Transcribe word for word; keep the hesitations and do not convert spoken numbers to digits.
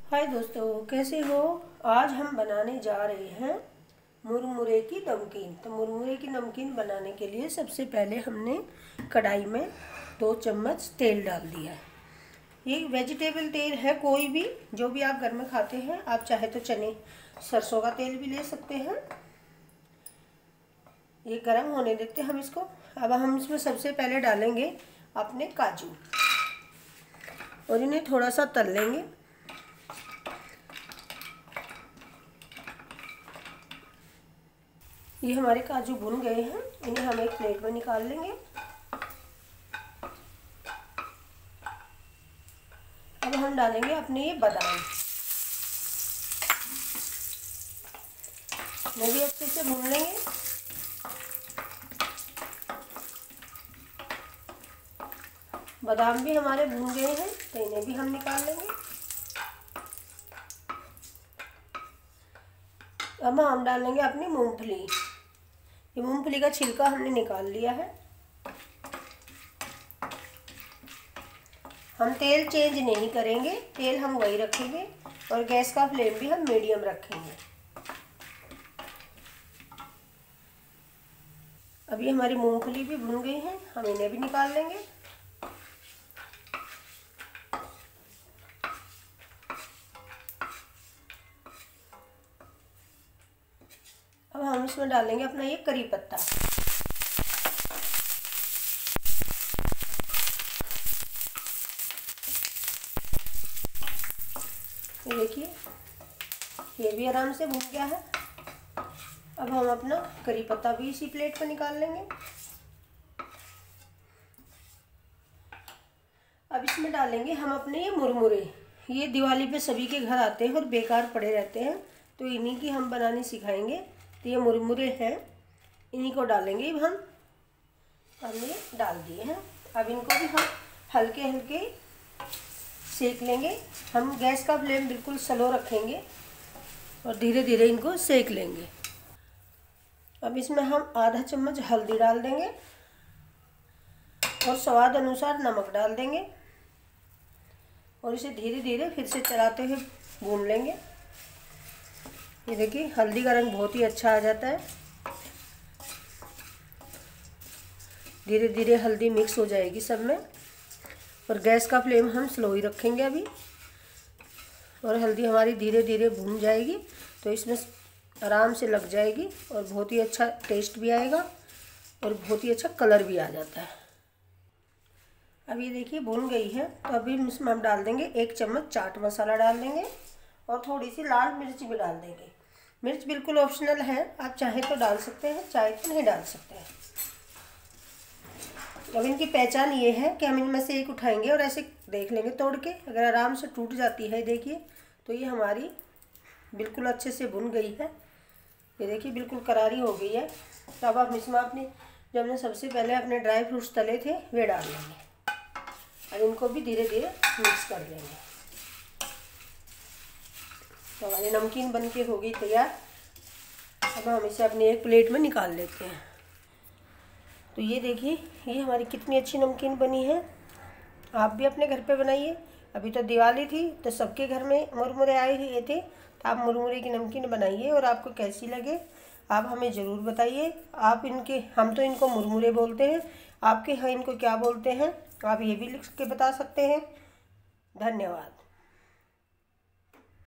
हाय दोस्तों, कैसे हो। आज हम बनाने जा रहे हैं मुरमुरे की नमकीन। तो मुरमुरे की नमकीन बनाने के लिए सबसे पहले हमने कढ़ाई में दो चम्मच तेल डाल दिया है। ये वेजिटेबल तेल है, कोई भी जो भी आप घर में खाते हैं। आप चाहे तो चने सरसों का तेल भी ले सकते हैं। ये गर्म होने देते हम इसको। अब हम इसमें सबसे पहले डालेंगे अपने काजू और इन्हें थोड़ा सा तल लेंगे। ये हमारे काजू भुन गए हैं, इन्हें हम एक प्लेट में निकाल लेंगे। अब हम डालेंगे अपने ये बादाम, इन्हें भी अच्छे से भून लेंगे। बादाम भी हमारे भून गए हैं, तो इन्हें भी हम निकाल लेंगे। अब हम डालेंगे अपनी मूंगफली। ये मूंगफली का छिलका हमने निकाल लिया है। हम तेल चेंज नहीं करेंगे, तेल हम वही रखेंगे और गैस का फ्लेम भी हम मीडियम रखेंगे। अभी हमारी मूंगफली भी भुन गई है, हम इन्हें भी निकाल लेंगे। अब हम इसमें डालेंगे अपना ये करी पत्ता। ये देखिए, ये भी आराम से भून गया है। अब हम अपना करी पत्ता भी इसी प्लेट पर निकाल लेंगे। अब इसमें डालेंगे हम अपने ये मुरमुरे। ये दिवाली पे सभी के घर आते हैं और बेकार पड़े रहते हैं, तो इन्हीं की हम बनानी सिखाएंगे। तो ये मुरमुरे हैं, इन्हीं को डालेंगे हम। हमने डाल दिए हैं। अब इनको भी हम हल्के हल्के सेक लेंगे। हम गैस का फ्लेम बिल्कुल स्लो रखेंगे और धीरे धीरे इनको सेक लेंगे। अब इसमें हम आधा चम्मच हल्दी डाल देंगे और स्वाद अनुसार नमक डाल देंगे और इसे धीरे धीरे फिर से चलाते हुए भून लेंगे। ये देखिए, हल्दी का रंग बहुत ही अच्छा आ जाता है। धीरे धीरे हल्दी मिक्स हो जाएगी सब में और गैस का फ्लेम हम स्लो ही रखेंगे अभी। और हल्दी हमारी धीरे धीरे भून जाएगी तो इसमें आराम से लग जाएगी और बहुत ही अच्छा टेस्ट भी आएगा और बहुत ही अच्छा कलर भी आ जाता है। अब ये देखिए भून गई है, तो अभी इसमें हम डाल देंगे एक चम्मच चाट मसाला डाल देंगे और थोड़ी सी लाल मिर्च भी डाल देंगे। मिर्च बिल्कुल ऑप्शनल है, आप चाहे तो डाल सकते हैं, चाहे तो नहीं डाल सकते हैं। अब इनकी पहचान ये है कि हम इनमें से एक उठाएंगे और ऐसे देख लेंगे तोड़ के, अगर आराम से टूट जाती है देखिए तो ये हमारी बिल्कुल अच्छे से भुन गई है। ये देखिए बिल्कुल करारी हो गई है। तो अब हम इसमें अपने जो हमने सबसे पहले अपने ड्राई फ्रूट्स तले थे वे डाल लेंगे। अब इनको भी धीरे धीरे मिक्स कर लेंगे। तो हमारी नमकीन बन के हो गई तैयार। अब हम इसे अपनी एक प्लेट में निकाल लेते हैं। तो ये देखिए, ये हमारी कितनी अच्छी नमकीन बनी है। आप भी अपने घर पे बनाइए। अभी तो दिवाली थी तो सबके घर में मुरमुरे आए हुए थे, तो आप मुरमुरे की नमकीन बनाइए और आपको कैसी लगे आप हमें ज़रूर बताइए। आप इनके हम तो इनको मुरमुरे बोलते हैं, आपके यहाँ इनको क्या बोलते हैं आप ये भी लिख के बता सकते हैं। धन्यवाद।